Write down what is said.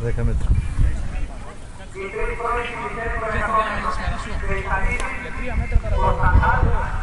10 μέτρα. Και την κάμερα σήμερα σου. Για 3 μέτρα παραπάνω.